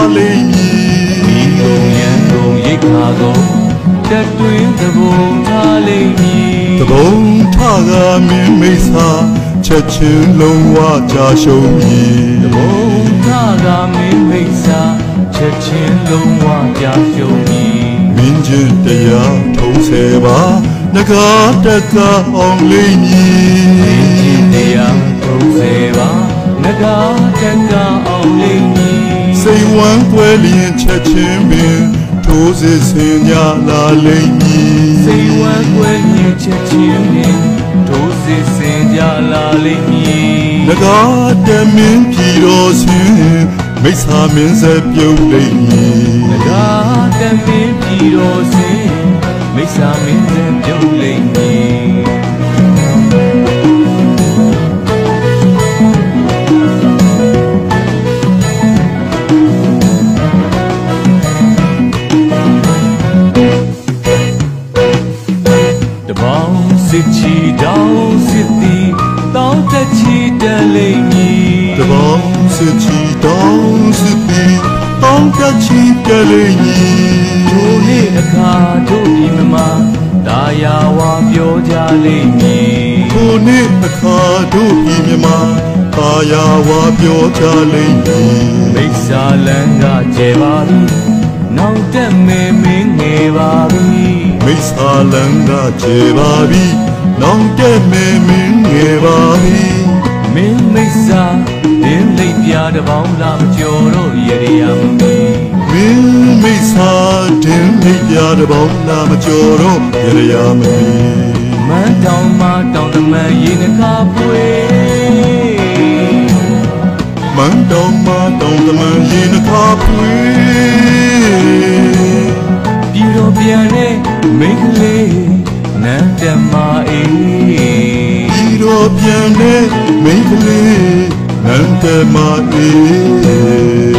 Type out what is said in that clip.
လိမ့်မည်ဒီကုန်ရန်ကုန်ရိတ်ခါကုန်တက်တွင်သဘုံထားလိမ့်မည်သဘုံထားကမင်းမိတ်စာချက်ချင်းလုံးဝကြာရှုံးမည်သဘုံထားကမင်းမိတ်စာချက်ချင်းလုံးဝကြာရှုံးမည်မင်းချင်းတရားထုံးဆယ်ပါနဂါတကအောင်လိမ့်မည်မင်းချင်းတရားထုံးဆယ်ပါနဂါတကအောင်လိမ့်မည်စိတ်ဝမ်းကွဲလျင်ချက်ချင်းပင်ထိုးစစ်ဆင်ကြလာလိမ့်မည်စိတ်ဝမ်းကွဲလျင်ချက်ချင်းပင်ထိုးစစ်ဆင်ကြလာလိမ့်မည်နဂါတမင်းပြည်တော်ဆင်မိစ္ဆာမင်းဆက်ပြုတ်လိမ့်မည်နဂါတမင်းပြည်တော်ဆင်မိစ္ဆာမင်းဆက်ပြုတ်လိမ့်မည်စစ်ချီတောင်းစစ်သည်တောင်းတက်ချီတလိမ့်မည်တဘောင်းစစ်ချီတောင်းစစ်သည်တောင်းတက်ချီတလိမ့်မည်ထိုနေ့အခါတို့ဒီမမတာယာဝါပြောကြလိမ့်မည်ထိုနေ့အခါတို့ဒီမြမတာယာဝါပြောကြလိမ့်မည်မိစ္ဆာလန်းကကျဲပါပြီနောက်တက်မေမင်းငယ်ပါပြီမိစ္ဆာလန်းကကျေပါပြီနောင်တက်မေမင်းငယ်ပါပြီမင်းမိစ္ဆာဒင်းလိပ်ပြားတပေါင်းလာမကျော်တော့ရရမမီမင်းမိစ္ဆာဒင်းလိပ်ပြားတပေါင်းလာမကျော်တော့ရရမမီမန်းတောင်မတောင်တမန်ရေနှကားပွေမန်းတောင်မတောင်တမန်ရေနှကားပွေပြည်တော်ပြန်တဲ့မိန်းကလေးနန်းတမအေးပြည်တော်ပြန်တဲ့မိန်းကလေးနန်းတမအေး